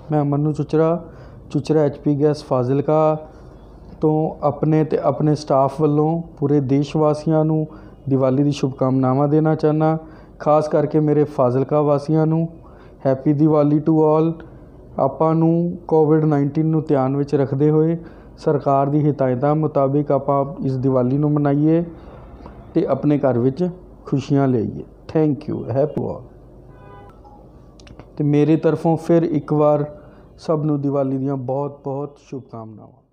मैं Manu Chuchra HP gas Fazilka तो अपने स्टाफ वालों पूरे देशवासियों नूं दिवाली की शुभकामनावां देना चाहना। खास करके मेरे फाजिलका वासियों नूं हैप्पी दिवाली टू ऑल। आपां नूं कोविड-19 नूं ध्यान विच रखदे होए सरकार दी हिदायतां मुताबिक आपां इस दिवाली नूं मनाइए ते अपने घर विच खुशियां लेइए। Thank you, happy all. तो मेरी तरफों फिर एक बार सब नूं दिवाली दीयां बहुत बहुत शुभकामनावां।